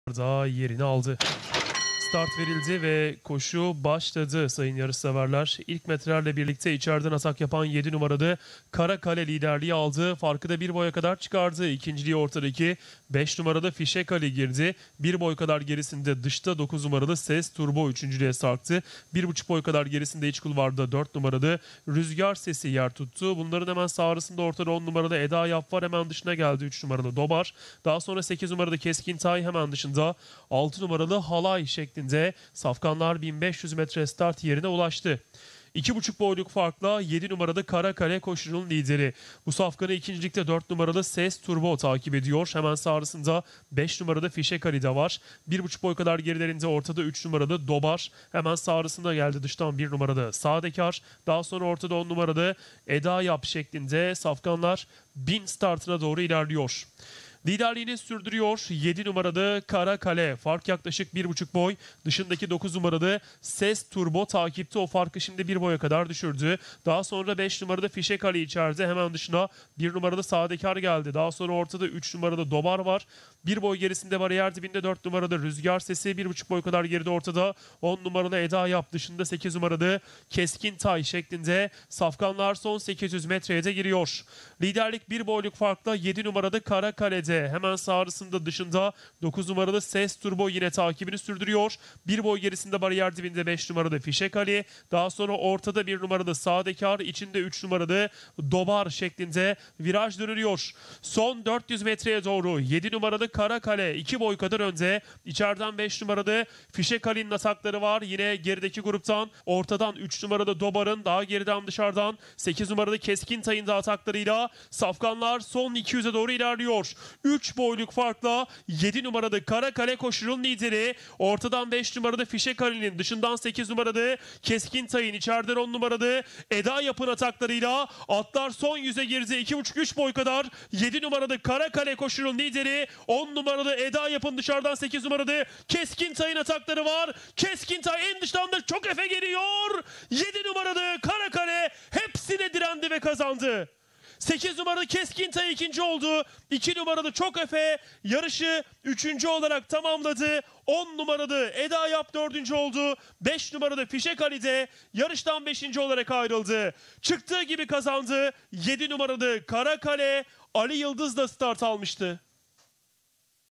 da yerini aldı. Start verildi ve koşu başladı sayın yarışseverler. İlk metrelerle birlikte içeriden atak yapan 7 numaralı Karakale liderliği aldı. Farkı da bir boya kadar çıkardı. İkinciliği ortadaki 5 numaralı Fişek Ali girdi. Bir boy kadar gerisinde dışta 9 numaralı Ses Turbo üçüncülüğe sarktı. 1,5 boy kadar gerisinde iç kulvarda 4 numaralı Rüzgar Sesi yer tuttu. Bunların hemen sağ arasında ortada 10 numaralı Eda Yap var. Hemen dışına geldi 3 numaralı Dobar. Daha sonra 8 numaralı Keskin Tay hemen dışında 6 numaralı Halay şeklinde safkanlar 1500 metre start yerine ulaştı. 2,5 boyluk farkla 7 numaralı Karakale koşunun lideri. Bu safkanı ikincilikte 4 numaralı Ses Turbo takip ediyor. Hemen sağrısında 5 numaralı Fişek Ali de var. 1,5 boy kadar gerilerinde ortada 3 numaralı Dobar. Hemen sağrısında geldi dıştan 1 numaralı Sadekar. Daha sonra ortada 10 numaralı Eda Yap şeklinde safkanlar 1000 startına doğru ilerliyor. Liderliğini sürdürüyor 7 numaralı Karakale. Fark yaklaşık 1,5 boy. Dışındaki 9 numaralı Ses Turbo takipte. O farkı şimdi 1 boya kadar düşürdü. Daha sonra 5 numaralı Fişek Ali içeride. Hemen dışına 1 numaralı Sadekar geldi. Daha sonra ortada 3 numaralı Dobar var. 1 boy gerisinde bariyer dibinde 4 numaralı Rüzgar Sesi. 1,5 boy kadar geride ortada 10 numaralı Eda Yap. Dışında 8 numaralı Keskin Tay şeklinde safkanlar son 800 metreye de giriyor. Liderlik 1 boyluk farkla 7 numaralı Karakale'de. Hemen sağrısında dışında 9 numaralı Ses Turbo yine takibini sürdürüyor. 1 boy gerisinde bariyer dibinde 5 numaralı Fişek Ali. Daha sonra ortada 1 numaralı Sadekar, içinde 3 numaralı Dobar şeklinde viraj dönülüyor. Son 400 metreye doğru 7 numaralı Karakale 2 boy kadar önde. İçeriden 5 numaralı Fişek Ali'nin atakları var. Yine gerideki gruptan ortadan 3 numaralı Dobar'ın, daha geriden dışarıdan 8 numaralı Keskin Tay'ın da ataklarıyla safkanlar son 200'e doğru ilerliyor. 3 boyluk farkla 7 numaralı Karakale koşunun lideri. Ortadan 5 numaralı Fişek Ali'nin, dışından 8 numaralı Keskin Tay'ın, içeriden 10 numaralı Eda Yap'ın ataklarıyla atlar son 100'e girdi. 2,5-3 boy kadar 7 numaralı Karakale koşunun lideri. 10 numaralı Eda Yap'ın, dışarıdan 8 numaralı Keskin Tay'ın atakları var. Keskin Tay en dıştan da çok efe geliyor. 7 numaralı Karakale hepsine direndi ve kazandı. 8 numaralı Keskin Tay ikinci oldu. 2 numaralı Çok Efe yarışı 3. olarak tamamladı. 10 numaralı Eda Yap 4. oldu. 5 numaralı Fişek Ali de yarıştan 5. olarak ayrıldı. Çıktığı gibi kazandı. 7 numaralı Karakale Ali Yıldız da start almıştı.